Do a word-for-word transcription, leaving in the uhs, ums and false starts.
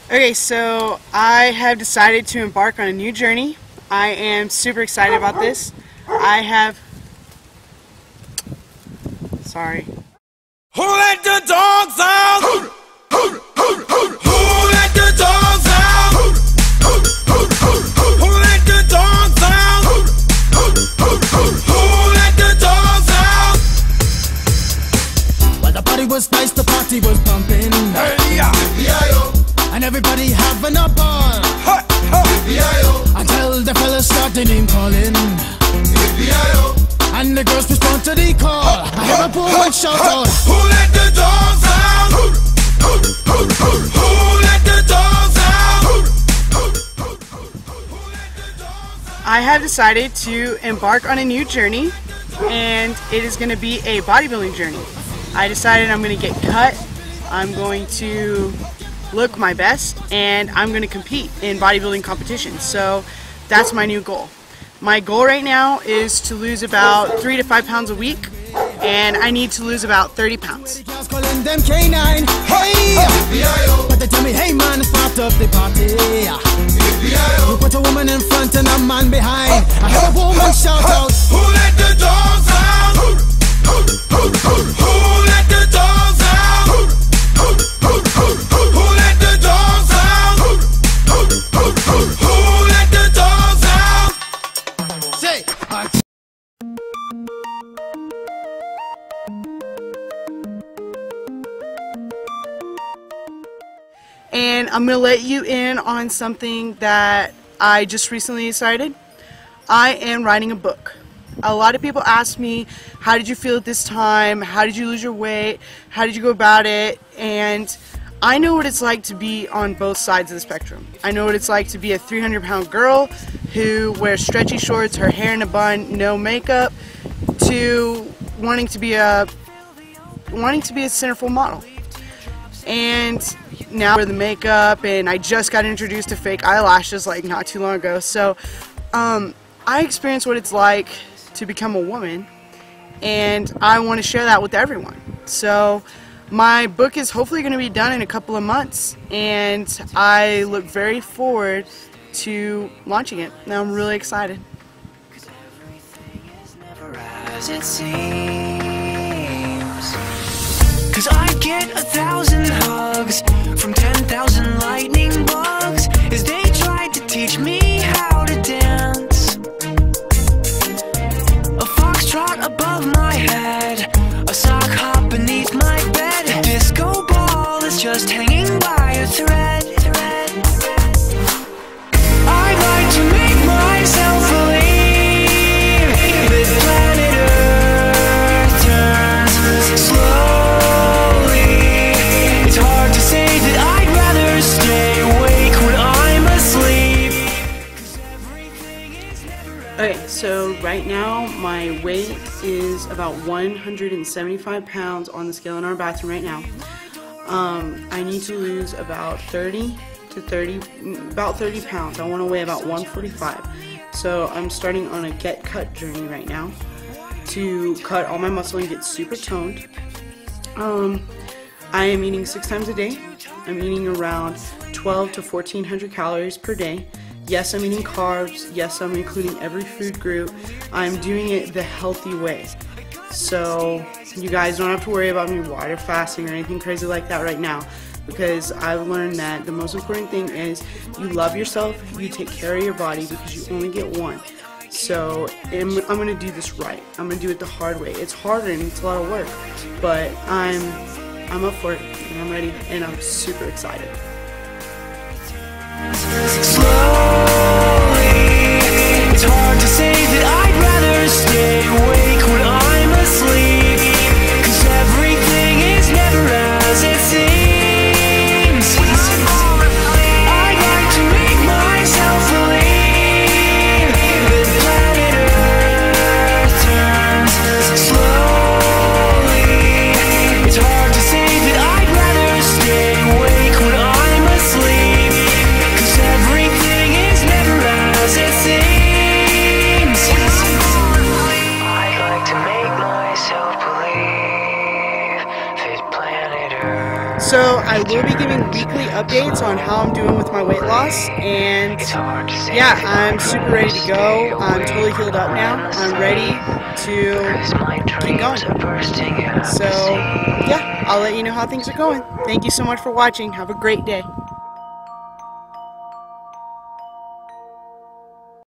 Okay, so I have decided to embark on a new journey. I am super excited about this. I have... Sorry. Who let the dogs out? Who, who, who, who, who let the dogs out? Who, who, who, who, who let the dogs out? Who, who, who, who, who let the dogs out? Well, the party was nice, the party was pumping. Hey, yeah, yeah, and everybody having a ball. ha, ha, yeah, until the fellas started name calling. yeah, And the girls respond to the call. I hear a woman shout out, who let the dogs out? Who, who, who, who, who let the dogs out? Who, who, who, who, who let the dogs out? I have decided to embark on a new journey, and it is going to be a bodybuilding journey. I decided I'm going to get cut, I'm going to look my best, and I'm going to compete in bodybuilding competitions. So that's my new goal. My goal right now is to lose about three to five pounds a week, and I need to lose about thirty pounds. girls calling them K nine. Hey, but they tell me, hey man, it's part of the party. You put a woman in front and a man behind. I hear a woman shout out, Who let the dogs out? Who, who, who, who, who let the dogs out? Who, who, who, who, who let the dogs out? Who, who, who, who, who let the dogs out? say, I And I'm going to let you in on something that I just recently decided. I am writing a book. A lot of people ask me, how did you feel at this time? How did you lose your weight? How did you go about it? And I know what it's like to be on both sides of the spectrum. I know what it's like to be a three hundred pound girl who wears stretchy shorts, her hair in a bun, no makeup, to wanting to be a wanting to be a centerfold model. And now I wear the makeup, and I just got introduced to fake eyelashes like not too long ago. So um, I experienced what it's like to become a woman, and I want to share that with everyone. So my book is hopefully going to be done in a couple of months, and I look very forward to launching it. Now I'm really excited. As it seems, 'cause I get a thousand hugs from ten thousand lightning bugs as they tried to teach me how to dance. A foxtrot above my head, a sock hop beneath my bed, a disco ball is just hanging by a thread. I'd like to make myself believe that planet Earth turns slowly. It's hard to say that I'd rather stay awake when I'm asleep, 'cause everything is never Okay, so right now my weight is about one hundred seventy-five pounds on the scale in our bathroom right now. Um, I need to lose about thirty to thirty, about thirty pounds. I want to weigh about one forty-five. So I'm starting on a get cut journey right now to cut all my muscle and get super toned. Um, I am eating six times a day. I'm eating around twelve to fourteen hundred calories per day. Yes, I'm eating carbs. Yes, I'm including every food group. I'm doing it the healthy way. So you guys don't have to worry about me water fasting or anything crazy like that right now, because I've learned that the most important thing is you love yourself, you take care of your body, because you only get one. So I'm, I'm going to do this right. I'm going to do it the hard way. It's harder and it's a lot of work, but I'm, I'm up for it, and I'm ready, and I'm super excited. slowly. It's hard to say that I'd rather stay awake when I'm asleep, 'cause everything is never as it seems. I'd like to make myself believe that planet Earth turns slowly. It's hard to say that I'd rather stay awake when I'm asleep, 'cause everything I will be giving weekly updates on how I'm doing with my weight loss, and yeah, I'm super ready to go. I'm totally healed up now. I'm ready to keep going. So yeah, I'll let you know how things are going. Thank you so much for watching. Have a great day.